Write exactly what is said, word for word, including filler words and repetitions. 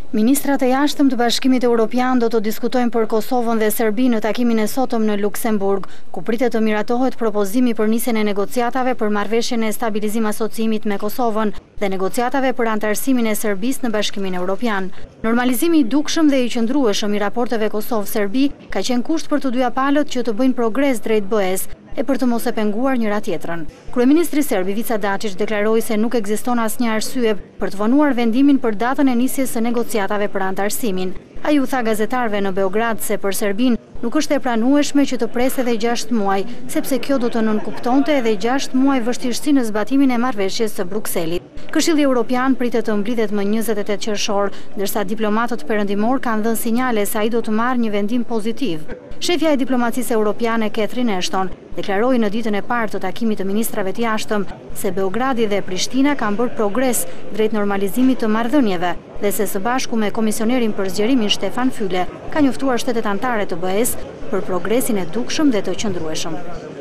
Ministrat e jashtëm të Bashkimit Evropian do të diskutojnë për Kosovën dhe Serbinë në takimin e sotëm në Luksemburg, ku pritet të miratohet propozimi për nisjen e negociatave për marrëveshjen e stabilizim asociimit me Kosovën dhe negociatave për antarësimin e Serbisë në Bashkimin Evropian. Normalizimi i dukshëm dhe i qëndrueshëm i raporteve Kosovë-Serbi ka qenë kusht për të dyja palët që të bëjnë progres drejt B E-s e për të mos e penguar njëra tjetrën. Kryeministri serb Ivica Dačić deklaroi se nuk ekziston asnjë arsye për të vonuar vendimin për datën e nisjes së negociatave për antarësimin. Ai u tha gazetarëve në Beograd se për Serbinë nuk është e pranueshme që të presë edhe gjashtë muaj, sepse kjo do të nënkuptonte edhe gjashtë muaj vështirësi në zbatimin e marrëveshjes së Brukselit. Këshilli Evropian pritet të mblidhet më njëzet e tetë qershor, ndërsa diplomatët perëndimor kanë dhënë sinjale se ai do të marrë një vendim pozitiv. Shefja e diplomacisë europiane Catherine Ashton deklaroi në ditën e parë të takimit të ministrave të jashtëm se Beogradi dhe Prishtina kanë bërë progres drejt normalizimit të marrëdhënieve dhe se së bashku me komisionerin për zgjerimin Stefan Fyle ka njoftuar shtetet anëtare të B E-s për progresin e dukshëm dhe të qëndrueshëm.